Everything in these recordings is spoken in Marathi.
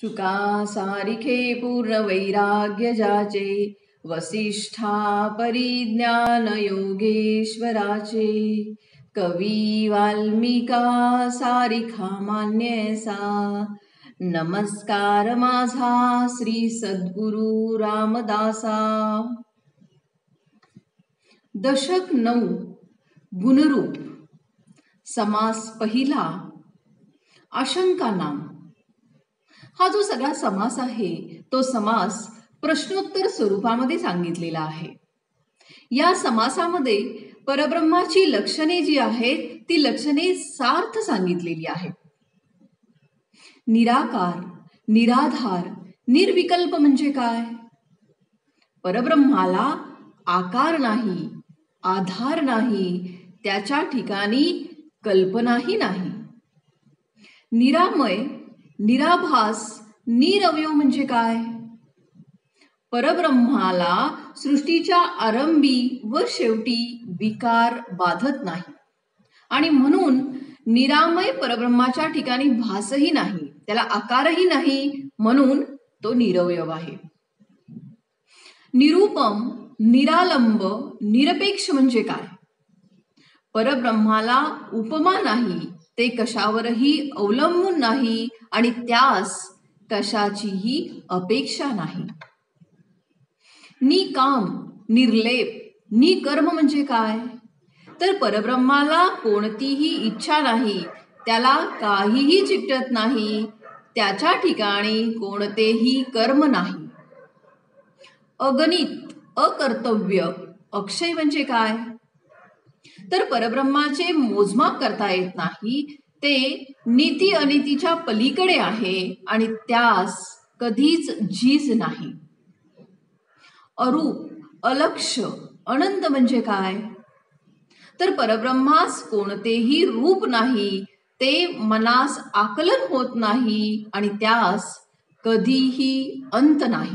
चुका सारिखे पूर्ण वैराग्य जाचे, वसिष्ठा परिज्ञान योगेश्वराचे. कवी वाल्मिका सारिखा मान्यसा, नमस्कार माझा श्री सद्गुरु रामदासा. दशक 9 गुणरूप. समास पहिला आशंका नाम. हा जो सगळा समास आहे तो समास प्रश्नोत्तर स्वरूपामध्ये सांगितलेला आहे. या समासामध्ये परब्रह्माची लक्षणे जी आहेत ती लक्षणे सार्थ सांगितलेली आहेत. निराकार, निराधार, निर्विकल्प म्हणजे काय? परब्रह्माला आकार नाही, आधार नाही, त्याच्या ठिकाणी कल्पनाही नाही. निरामय, निराभास, निरवयव म्हणजे काय? परब्रह्माला सृष्टीच्या आरंभी व शेवटी विकार बाधत नाही आणि म्हणून निरामय परब्रह्माच्या ठिकाणी भासही नाही, त्याला आकारही नाही, म्हणून तो निरवयव आहे. निरुपम, निरालंब, निरपेक्ष म्हणजे काय? परब्रह्माला उपमा नाही, ते कशावरही अवलंबून नाही आणि त्यास कशाचीही अपेक्षा नाही. निकाम, निर्लेप, निकर्म म्हणजे काय? तर परब्रह्माला कोणतीही इच्छा नाही, त्याला काहीही चिकटत नाही, त्याच्या ठिकाणी कोणतेही कर्म नाही. अगणित, अकर्तव्य, अक्षय म्हणजे काय? तर परब्रह्माचे मोजमाप करता येत नाही, ते नीती अनितीच्या पलीकडे आहे आणि त्यास कधीच झीज नाही. अरूप, अलक्ष्य, अनंत म्हणजे काय? तर परब्रह्मास कोणतेही रूप नाही, ते मनास आकलन होत नाही आणि त्यास कधीही अंत नाही.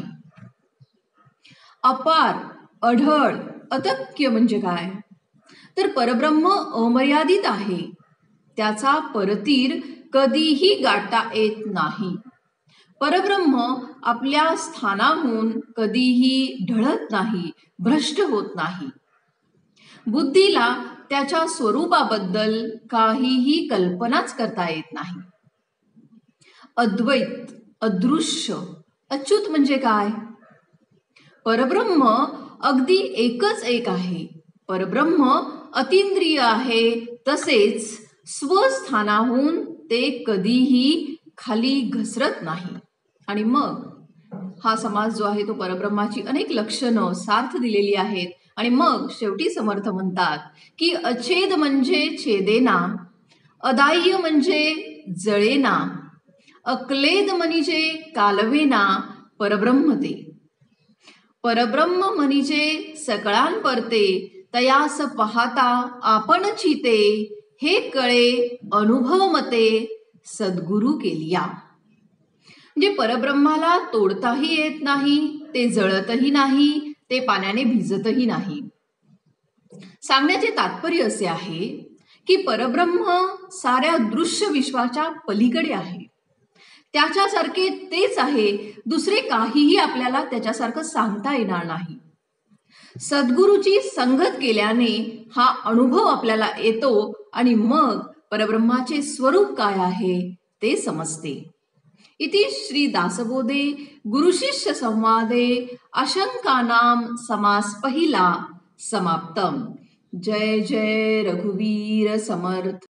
अपार, अढळ, अतक्य म्हणजे काय? तर परब्रह्म अमर्यादित आहे, त्याचा परतीर कधीही गाठता येत नाही. परब्रह्म आपल्या स्थानाहून कधीही ढळत नाही, भ्रष्ट होत नाही. बुद्धीला त्याच्या स्वरूपाबद्दल काहीही कल्पनाच करता येत नाही. अद्वैत, अदृश्य, अच्युत म्हणजे काय? परब्रह्म अगदी एकच एक आहे. परब्रह्म अतींद्रिय आहे, तसेच स्वस्थानाहून ते कधीही खाली घसरत नाही. आणि मग हा समास जो आहे तो परब्रह्माची अनेक लक्षणं सार्थ दिलेली आहेत आणि मग शेवटी समर्थ म्हणतात की अछेद म्हणजे छेदेना, अदाह्य म्हणजे जळेना, अक्लेद म्हणजे कालवेना परब्रह्म ते. परब्रह्म म्हणजे सकळान परते, तयास पाहता आपण चिते, हे कळे अनुभव मते सद्गुरु केलिया. म्हणजे परब्रह्माला तोडताही येत नाही, ते जळतही नाही, ते पाण्याने भिजतही नाही. सांगण्याचे तात्पर्य असे आहे की परब्रह्म साऱ्या दृश्य विश्वाच्या पलीकडे आहे. त्याच्यासारखे तेच आहे, दुसरे काहीही आपल्याला त्याच्यासारखं सांगता येणार नाही. सद्गुरूची संगत केल्याने हा अनुभव आपल्याला येतो आणि मग परब्रह्माचे स्वरूप काय आहे ते समजते. इति श्री दासबोधे गुरुशिष्य संवादे आशंकानाम समास पहिला समाप्तम. जय जय रघुवीर समर्थ.